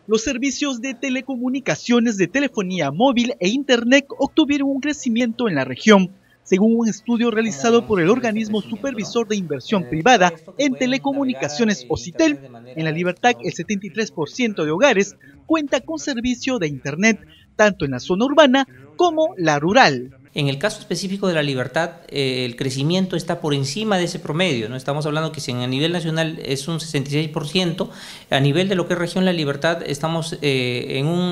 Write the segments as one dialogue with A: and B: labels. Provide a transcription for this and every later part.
A: Los servicios de telecomunicaciones de telefonía móvil e Internet obtuvieron un crecimiento en la región, según un estudio realizado por el organismo supervisor de inversión privada en telecomunicaciones Ocitel. En La Libertad, el 73% de hogares cuenta con servicio de Internet, tanto en la zona urbana como la rural.
B: En el caso específico de La Libertad, el crecimiento está por encima de ese promedio, ¿no? Estamos hablando que si a nivel nacional es un 66%, a nivel de lo que es región La Libertad estamos en un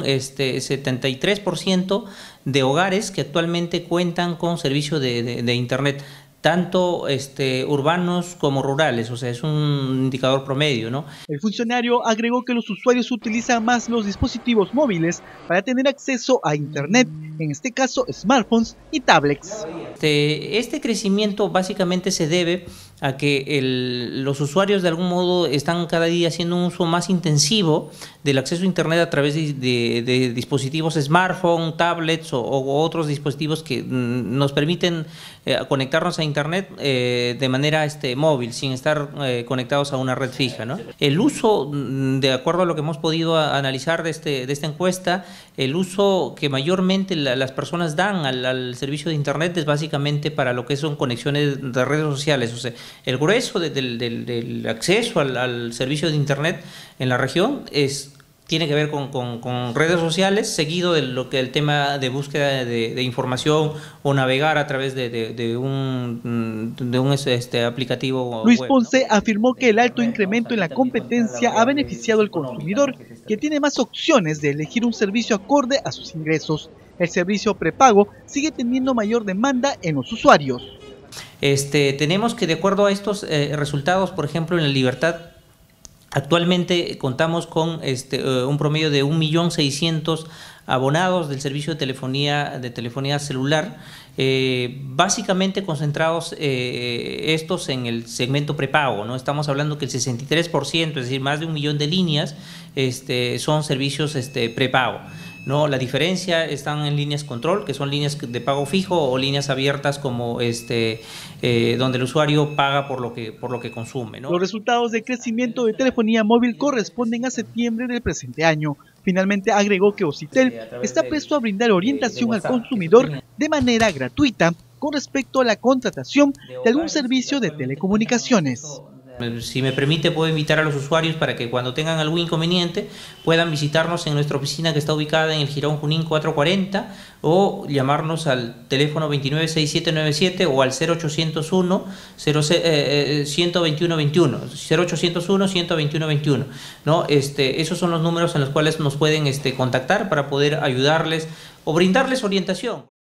B: 73% de hogares que actualmente cuentan con servicio de Internet, tanto urbanos como rurales, o sea, es un indicador promedio, ¿no?
A: El funcionario agregó que los usuarios utilizan más los dispositivos móviles para tener acceso a Internet, en este caso smartphones y tablets.
B: Este crecimiento básicamente se debe a que los usuarios de algún modo están cada día haciendo un uso más intensivo del acceso a Internet a través de dispositivos smartphone, tablets o otros dispositivos que nos permiten conectarnos a Internet de manera móvil, sin estar conectados a una red fija, ¿no? El uso, de acuerdo a lo que hemos podido analizar de esta encuesta, el uso que mayormente las personas dan al servicio de Internet es básicamente para lo que son conexiones de redes sociales. O sea, el grueso del acceso al servicio de Internet en la región tiene que ver con redes sociales, seguido de lo que el tema de búsqueda de información o navegar a través de un aplicativo
A: Luis
B: web,
A: Ponce
B: ¿no?
A: afirmó que el alto incremento en la competencia ha beneficiado al consumidor, que tiene más opciones de elegir un servicio acorde a sus ingresos. El servicio prepago sigue teniendo mayor demanda en los usuarios.
B: Tenemos que, de acuerdo a estos resultados, por ejemplo, en La Libertad, actualmente contamos con un promedio de 1.600.000 abonados del servicio de telefonía celular, básicamente concentrados estos en el segmento prepago, ¿no? Estamos hablando que el 63%, es decir, más de 1 millón de líneas, son servicios prepago, ¿no? La diferencia están en líneas control, que son líneas de pago fijo, o líneas abiertas como donde el usuario paga por lo que consume, ¿no?
A: Los resultados de crecimiento de telefonía móvil corresponden a septiembre del presente año. Finalmente agregó que Ocitel está presto a brindar orientación al consumidor de manera gratuita con respecto a la contratación de algún servicio de telecomunicaciones.
B: Si me permite, puedo invitar a los usuarios para que cuando tengan algún inconveniente puedan visitarnos en nuestra oficina, que está ubicada en el Jirón Junín 440, o llamarnos al teléfono 296797 o al 0801 121 21, 0801 121 21, ¿no? Esos son los números en los cuales nos pueden contactar para poder ayudarles o brindarles orientación.